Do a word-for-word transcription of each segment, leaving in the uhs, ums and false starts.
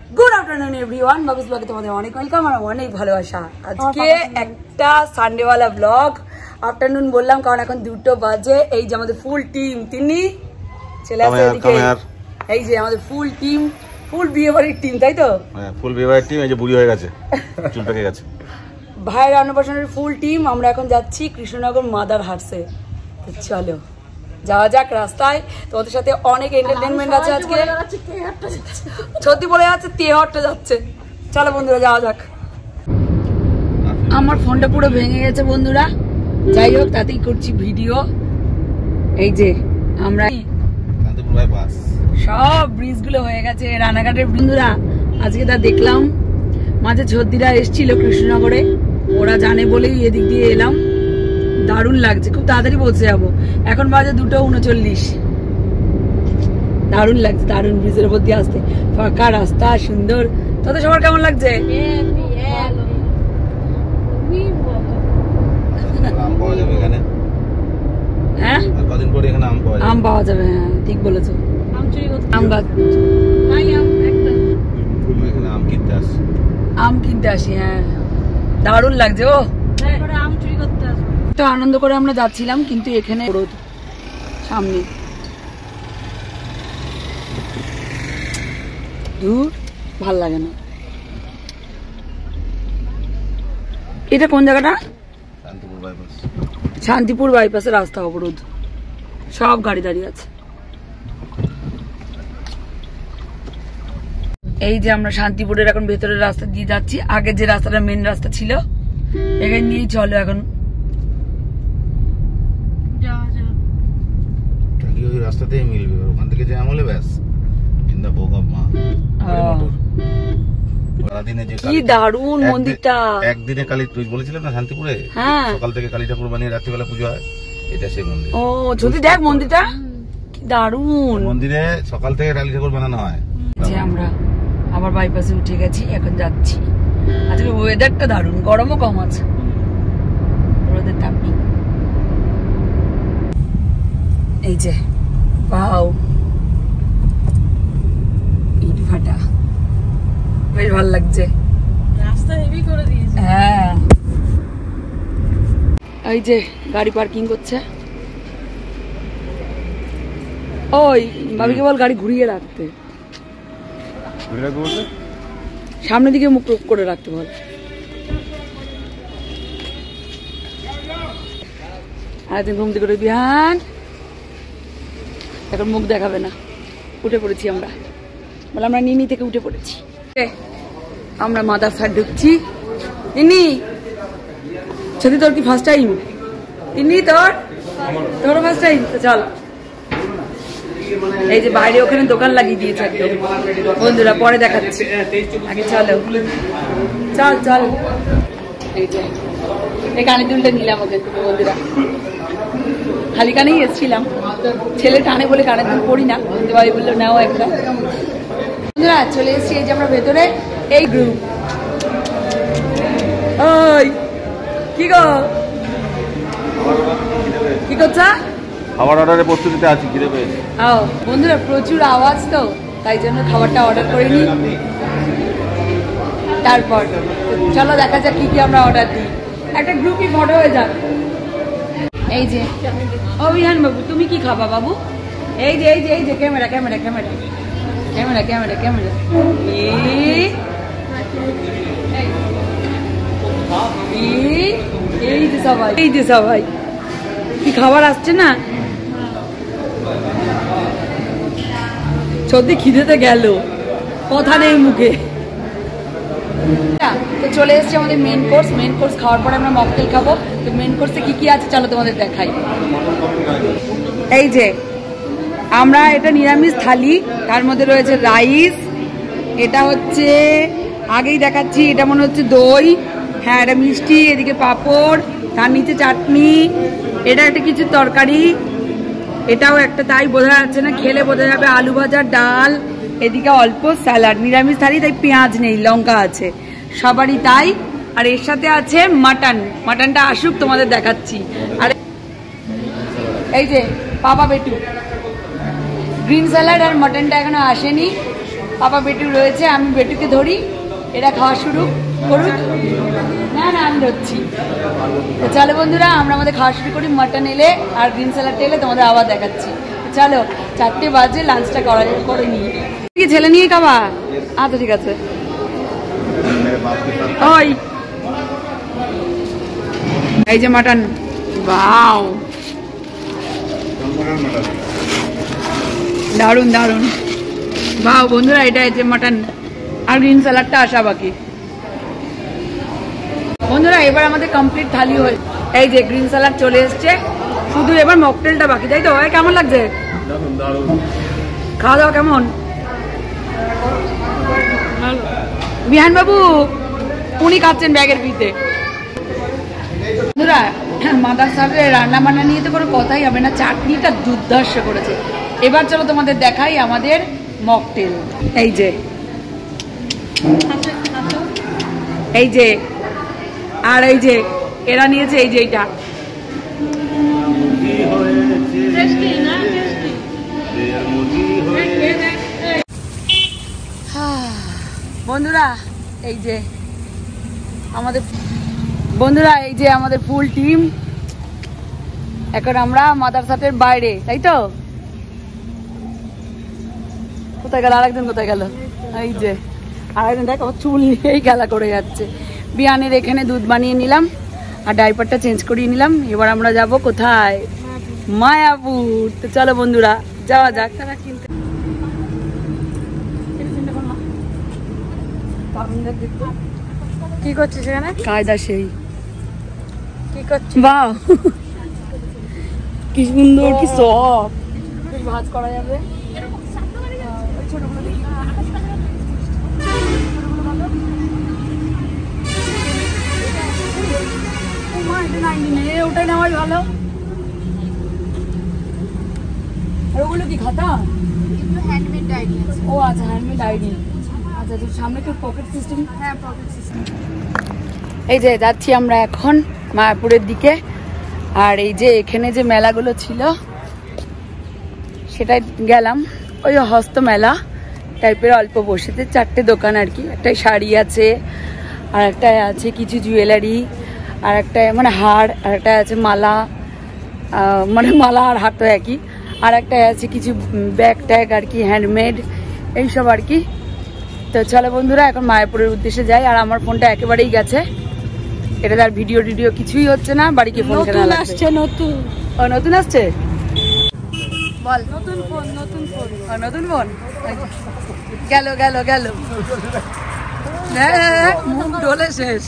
Good afternoon everyone, বাবুস ব্লগে তোমাদের অনেক ওয়েলকাম আর অনেক ভালোবাসা। আজকে একটা সানডেওয়ালা ব্লগ। আফটারনুন বললাম কারণ এখন দুটো বাজে। এই যে আমাদের ফুল টিম, তিনি চলে আসে এদিকে। এই যে আমাদের ফুল টিম, ফুল বিয়ে বাড়ির টিম, তাই তো? হ্যাঁ, ফুল বিয়ে বাড়ির টিম। এই যে বুড়ি হয়ে গেছে, চুল পেকে গেছে। ভাইয়ের অন্নপ্রাশনের ফুল টিম। আমরা এখন যাচ্ছি কৃষ্ণনগর মাদার হাটসে। চলো যাওয়া যাক রাস্তায়। তোমাদের সাথে অনেক এন্টারটেনমেন্ট আছে আজকে। সত্যি বলে যাচ্ছে তেহট্টা যাচ্ছে। চলো বন্ধুরা যাওয়া যাক। আমার ফোনটা পুরো ভেঙে গেছে বন্ধুরা, যাই হোক তাতেই করছি ভিডিও। এই যে আমরা সব ব্রিজ গুলো হয়ে গেছে রানাঘাটের। বন্ধুরা আজকে তা দেখলাম, মাঝে ঝর্দিরা এসছিল কৃষ্ণনগরে, ওরা জানে বলেই এদিক দিয়ে এলাম। দারুণ লাগছে, খুব তাড়াতাড়ি পৌঁছে যাবো। এখন বাজে দুটো উনচল্লিশ। দারুণ লাগছে, দারুণ ব্রিজের উপর দিয়ে আসতে, ফাঁকা রাস্তা, সুন্দর। তাদের সবার কেমন লাগছে? হ্যাঁ, আম পাওয়া যাবে। হ্যাঁ ঠিক বলেছো, আম গাছ আম কিনতে আসি। হ্যাঁ দারুণ লাগছে। ও তো আনন্দ করে আমরা যাচ্ছিলাম, কিন্তু এখানে রোদ সামনে, দূর ভাল লাগে না। এটা কোন জায়গাটা? শান্তিপুর বাইপাসের রাস্তা অবরোধ, সব গাড়ি দাঁড়িয়ে আছে। এই যে আমরা শান্তিপুরের এখন ভেতরের রাস্তা দিয়ে যাচ্ছি। আগে যে রাস্তাটা মেন রাস্তা ছিল, এখানে নিয়েই চলো এখন। রাস্তাতেই মিলবে, ওখান থেকে জ্যাম হলে ব্যাস কি দারুণ মন্দিরটা। একদিনে কালী, তুই বলেছিলাম না শান্তিপুরে সকাল থেকে কালী ঠাকুর বানিয়ে রাত্রিবেলা পুজো হয়, এটা সেই মন্দির। ও যদি দেখ মন্দিরটা কি দারুণ। মন্দিরে সকাল থেকে কালী ঠাকুর বানানো হয়। যে আমরা আবার বাইপাসে উঠে গেছি, এখন যাচ্ছি। আজকে ওয়েদারটা দারুণ, গরমও কম আছে, রোদের তাপ নেই। এই যে পাও ইট ফাটা, বেশ ভালো লাগছে। রাস্তা হেভি করে দিয়েছে। হ্যাঁ এই যে গাড়ি পার্কিং করছে। ওই ভাবিকে বল গাড়ি ঘুরিয়ে রাখতে, সামনের দিকে মুখ করে রাখতে বল। আর ঘুম থেকে করে বিহান, এখন মুখ দেখাবে না। উঠে পড়েছি আমরা, বলে আমরা নিনি থেকে উঠে পড়েছি। আমরা মাদারসা ঢুকছি। নিনি যদি তোর কি ফার্স্ট টাইম? নিনি তোর তোর ফার্স্ট টাইম? তো চল। এই যে বাইরে ওখানে দোকান লাগিয়ে দিয়েছে একদম। বন্ধুরা পরে দেখাচ্ছি, আগে চলো চল চল। এই যে এই কানের দুলটা নিলাম ওকে বন্ধুরা, খালি কানেই এসেছিলাম। ছেলে টানে বলে কানের দুল পড়ি না, ভাই বললো নাও একটা। বন্ধুরা চলে এসেছি এই যে আমরা ভেতরে। এই গ্রুপ ওই কি গো কি করছা? খাবার অর্ডারের প্রস্তুতিতে আছি, খিদে পেয়েছে। ও বন্ধুরা প্রচুর আওয়াজ তো, তাই জন্য খাবারটা অর্ডার করে নিই। তারপর চলো দেখা যাক কি কি আমরা অর্ডার দিই। একটা গ্রুপই ফটো হয়ে যাক। এই যে ও বিহান বাবু, তুমি কি খাবা বাবু? এই যে এই যে এই যে camera camera camera camera camera camera এই যে সবাই, এই যে সবাই কি খাবার আসছে না? সত্যি খিদেতে গেল, কথা নেই মুখে। তো চলে এসেছি আমাদের মেন কোর্স। মেন কোর্স খাওয়ার পরে আমরা মকটেল খাবো। তো মেন কোর্সে কি কি আছে চলো তোমাদের দেখাই। এই যে আমরা, এটা নিরামিষ থালি, তার মধ্যে রয়েছে রাইস, এটা হচ্ছে আগেই দেখাচ্ছি, এটা মনে হচ্ছে দই, হ্যাঁ এটা মিষ্টি, এদিকে পাঁপড়, তার নিচে চাটনি, এটা একটা কিছু তরকারি, এটাও একটা, তাই বোঝা যাচ্ছে না, খেলে বোঝা যাবে। আলু ভাজা, ডাল, এদিকে অল্প স্যালাড। নিরামিষ থালি তাই পেঁয়াজ নেই, লঙ্কা আছে, সবারই তাই। আর এর সাথে আছে মাটন। মাটনটা আসুক তোমাদের দেখাচ্ছি। আর এই যে পাপা বেটু গ্রিন স্যালাড, আর মাটনটা এখনো আসেনি। পাপা বেটু রয়েছে, আমি বেটুকে ধরি, এরা খাওয়া শুরু করুক। না না আমি ধরছি। তো চলো বন্ধুরা, আমরা আমাদের খাওয়া শুরু করি। মাটন এলে আর গ্রিন স্যালাডটা এলে তোমাদের আবার দেখাচ্ছি। চলো, চারটে বাজে, লাঞ্চটা করা করে নিই। কি ছেলে নিয়ে খাবা? আচ্ছা ঠিক আছে। ওই এই যে মাটন, বাও দারুন দারুন, বাও বন্ধুরা, এটা এই যে মাটন আর গ্রিন স্যালাডটা আসা বাকি। বন্ধুরা এবার আমাদের কমপ্লিট থালি হয়ে, এই যে গ্রিন স্যালাড চলে এসছে, শুধু এবার মকটেলটা বাকি, তাই তো? কেমন লাগছে খাওয়া দাওয়া? কেমন বিহান বাবু? উনি খাচ্ছেন ব্যাগের ভিতরে। বন্ধুরা মাদার সাহেবের রান্না বান্না নিয়ে তো কোনো কথাই হবে না, চাটনিটা দুর্ধর্ষ করেছে। এবার চলো তোমাদের দেখাই আমাদের মকটেল। এই যে এই যে আর এই যে এরা নিয়েছে এই যে এইটা। বন্ধুরা এই যে আমাদের বন্ধুরা এই যে আমাদের ফুল টিম, এখন আমরা মাদ্রাসাতের বাইরে, তাই তো? কোথায় গেল আরেকজন? কোথায় গেল? এই যে আরেকজন, দেখো চুল নিয়েই খেলা করে যাচ্ছে। বিয়ানের এখানে দুধ বানিয়ে নিলাম আর ডাইপারটা চেঞ্জ করিয়ে নিলাম। এবার আমরা যাব কোথায়? মায়াপুর। তো চলো বন্ধুরা যাওয়া যাক। তারা কিনতে কি করছিস এখানে? কায়দা সেই কি করছিস? বাহ কি সুন্দর, কি সফট ভাজ করা যাবে। ওটাই নেওয়াই ভালো। আর ওগুলো কি খাতা? Handmade diary. ও আচ্ছা, হ্যান্ডমেড ডায়েরি। আচ্ছা, তোর সামনে কি পকেট সিস্টেম? হ্যাঁ, পকেট সিস্টেম। এই যে যাচ্ছি আমরা এখন মায়াপুরের দিকে। আর এই যে এখানে যে মেলাগুলো ছিল সেটাই গেলাম, ওই হস্ত মেলা টাইপের, অল্প বসেতে চারটে দোকান আর কি। একটাই শাড়ি আছে, আর একটাই আছে কিছু জুয়েলারি, আর একটা মানে হার, আর একটা আছে মালা, মানে মালা আর হার তো একই, আর একটা আছে কিছু ব্যাগ ট্যাগ আর কি, হ্যান্ডমেড এইসব আর কি। তো চলো বন্ধুরা এখন মায়াপুরের উদ্দেশ্যে যাই। আর আমার ফোনটা একেবারেই গেছে, এটা তার ভিডিও টিডিও কিছুই হচ্ছে না। বাড়িকে ফোন কেনা লাগছে? নতুন ও নতুন আসছে, বল নতুন ফোন। নতুন ফোন ও নতুন ফোন গেল গেল গেল, মুখ ডলে শেষ।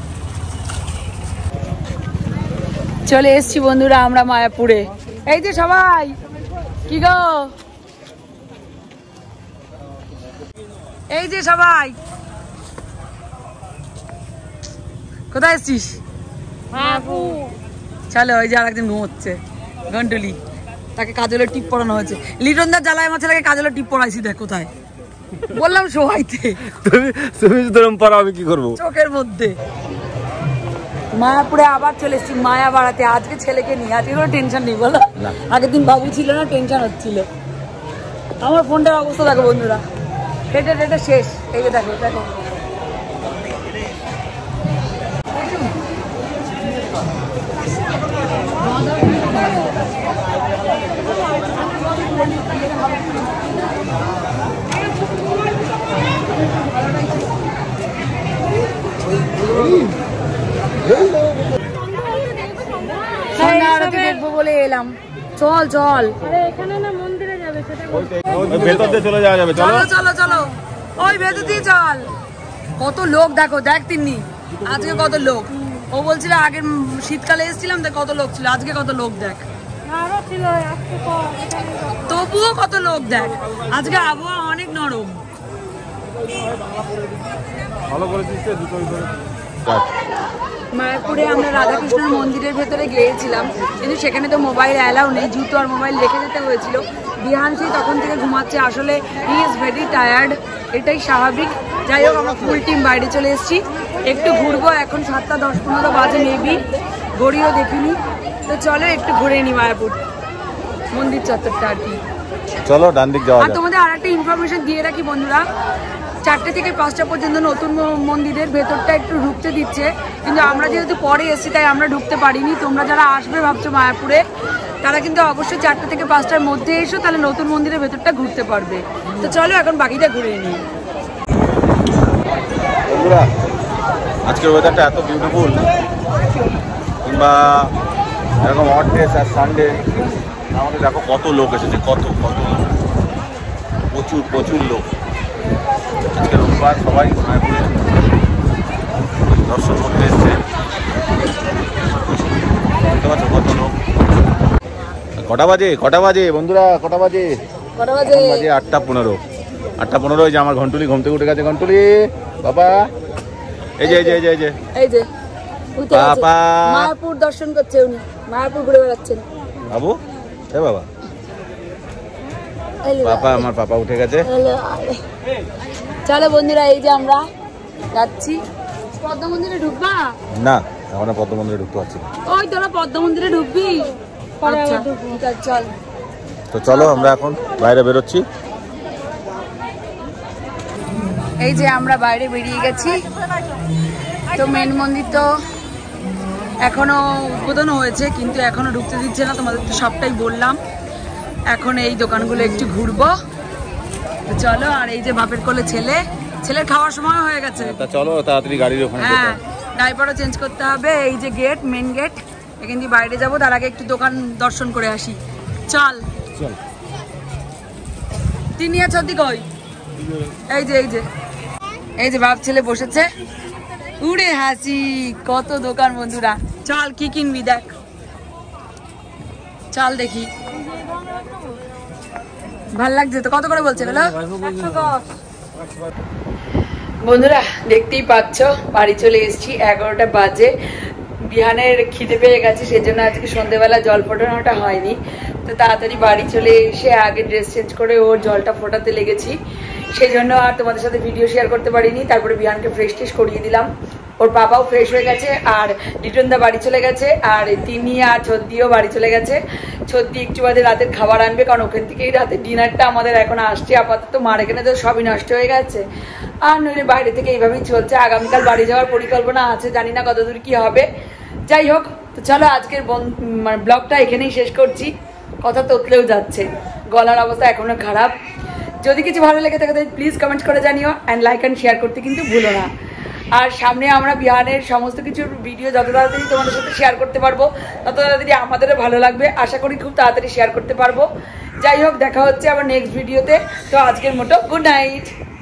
চলে এসছি বন্ধুরা আমরা মায়াপুরে। এই যে সবাই, কি গো, এই যে সবাই কোথায় এসছিস? চলো, ওই যে আর একজন ঘুমোচ্ছে, ঘন্টুলি, তাকে কাজলের টিপ পরানো হয়েছে। লিটনদার জ্বালায় আমার ছেলেকে কাজলের টিপ পরাইছি, দেখ কোথায়, বললাম শোয়াইতে। তুমি তুমি ধরুন পড়া, আমি কি করবো? চোখের মধ্যে। মায়াপুরে আবার চলে এসছি মায়া বাড়াতে, আজকে ছেলেকে নিয়ে। আজকে কোনো টেনশন নেই, বলো? আগের দিন বাবু ছিল না, টেনশন হচ্ছিল। আমার ফোনটার অবস্থা দেখো বন্ধুরা, হেঁটে হেঁটে শেষ। এই যে দেখো দেখো, দেখবো বলে এলাম। চল চল, এখানে না মন্দিরে যাবে, ভেতর দিয়ে চলে যাওয়া যাবে। চলো চলো চলো, ওই ভেতর দিয়ে চল। কত লোক দেখো, দেখ তিন্নি আজকে কত লোক। ও বলছিল আগের শীতকালে এসেছিলাম দেখ কত লোক ছিল, আজকে কত লোক দেখ, তবুও কত লোক দেখ। আজকে আবহাওয়া অনেক নরম। মায়াপুরে আমরা রাধাকৃষ্ণের মন্দিরের ভেতরে গিয়েছিলাম, কিন্তু সেখানে তো মোবাইল অ্যালাউ নেই, জুতো আর মোবাইল রেখে যেতে হয়েছিল। বিহানসি তখন থেকে ঘুমাচ্ছে, আসলে হি ইজ ভেরি টায়ার্ড, এটাই স্বাভাবিক। যাই হোক আমরা ফুল টিম বাইরে চলে এসেছি, একটু ঘুরবো। এখন সাতটা দশ পনেরো বাজে মেবি, ঘড়িও দেখিনি। তো চলো একটু ঘুরে নি মায়াপুর মন্দির চত্বরটা আর কি। চলো ডান দিক যাওয়া আর তোমাদের আর একটা ইনফরমেশন দিয়ে রাখি বন্ধুরা, চারটে থেকে পাঁচটা পর্যন্ত নতুন মন্দিরের ভেতরটা একটু ঢুকতে দিচ্ছে, কিন্তু আমরা যেহেতু পরে এসেছি তাই আমরা ঢুকতে পারিনি। তোমরা যারা আসবে ভাবছো মায়াপুরে, তারা কিন্তু অবশ্যই চারটে থেকে পাঁচটার মধ্যে এসো, তাহলে নতুন মন্দিরের ভেতরটা ঘুরতে পারবে। তো চলো এখন বাকিটা ঘুরে নিই। বন্ধুরা আজকের ওয়েদারটা এত বিউটিফুল, কিংবা এরকম হট ডেস আর সানডে, আমাদের দেখো কত লোক এসেছে, কত কত প্রচুর প্রচুর লোক। আজকে রোববার, সবাই মায়াপুরে দর্শন করতে এসছে, বুঝতে পারছো কত লোক। কটা বাজে কটা বাজে বন্ধুরা কটা বাজে কটা বাজে বাজে আটটা পনেরো আটটা পনেরো এই যে আমার ঘন্টুলি ঘুম থেকে উঠে গেছে। ঘন্টুলি বাবা, এই যে এই যে এই যে এই যে এই যে বাবা মায়াপুর দর্শন করছে, উনি মায়াপুর ঘুরে বেড়াচ্ছেন। বাবু এ বাবা, পাপা আমার পাপা উঠে গেছে। চলো বন্ধুরা, এই যে আমরা যাচ্ছি। পদ্ম মন্দিরে ঢুকবা? না, এখন পদ্ম মন্দিরে ঢুকতে পারছি না। ওই তোরা পদ্ম মন্দিরে ঢুকবি? আচ্ছা চল। তো চলো আমরা এখন বাইরে বেরোচ্ছি। এই যে আমরা বাইরে বেরিয়ে গেছি। তো মেন মন্দির তো এখনো উদ্বোধন হয়েছে, কিন্তু এখনো ঢুকতে দিচ্ছে না, তোমাদের তো সবটাই বললাম। এখন এই দোকানগুলো একটু ঘুরবো। তো চলো, আর এই যে বাপের কোলে ছেলে, ছেলের খাওয়ার সময় হয়ে গেছে। তা চলো তাড়াতাড়ি গাড়ির ওখানে। হ্যাঁ, ডাইপারও চেঞ্জ করতে হবে। এই যে গেট, মেন গেট, এখান দিয়ে বাইরে যাবো, তার আগে একটু দোকান দর্শন করে আসি। চল চল। তিনি আর ছদ্দি কই? এই যে এই যে এই যে বাপ ছেলে বসেছে, উড়ে হাসি, কত দোকান বন্ধুরা। চল কি কিনবি দেখ, চল দেখি। ভাল লাগছে তো? কত করে বলছে বলো? বন্ধুরা দেখতেই পাচ্ছ বাড়ি চলে এসেছি, এগারোটা বাজে। বিহানের খিদে পেয়ে গেছে, সেজন্য আজকে সন্ধ্যেবেলা জল ফোটানোটা হয়নি। তো তাড়াতাড়ি বাড়ি চলে এসে আগে ড্রেস চেঞ্জ করে ওর জলটা ফোটাতে লেগেছি, সেই জন্য আর তোমাদের সাথে ভিডিও শেয়ার করতে পারিনি। তারপরে বিহানকে ফ্রেশ ট্রেশ করিয়ে দিলাম, ওর পাপাও ফ্রেশ হয়ে গেছে, আর লিটনদা বাড়ি চলে গেছে, আর তিনি আর ছদ্দিও বাড়ি চলে গেছে। ছদ্দি একটু বাদে রাতের খাবার আনবে, কারণ ওখান থেকেই রাতের ডিনারটা আমাদের এখন আসছে। আপাতত মার এখানে তো সবই নষ্ট হয়ে গেছে, আর নইলে বাইরে থেকে এইভাবেই চলছে। আগামীকাল বাড়ি যাওয়ার পরিকল্পনা আছে, জানি না কতদূর কি হবে। যাই হোক, তো চলো আজকের মানে ব্লগটা এখানেই শেষ করছি। কথা তোতলেও যাচ্ছে, গলার অবস্থা এখনো খারাপ। যদি কিছু ভালো লেগে থাকে তাহলে প্লিজ কমেন্ট করে জানিও, অ্যান্ড লাইক অ্যান্ড শেয়ার করতে কিন্তু ভুলো না। আর সামনে আমরা বিহানের সমস্ত কিছুর ভিডিও যত তাড়াতাড়ি তোমাদের সাথে শেয়ার করতে পারবো, তত তাড়াতাড়ি আমাদেরও ভালো লাগবে। আশা করি খুব তাড়াতাড়ি শেয়ার করতে পারবো। যাই হোক, দেখা হচ্ছে আবার নেক্সট ভিডিওতে। তো আজকের মতো গুড নাইট।